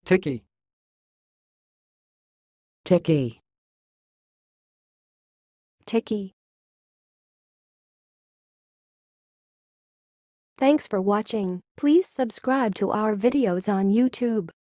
tickie, tickie, tickie. Thanks for watching. Please subscribe to our videos on YouTube.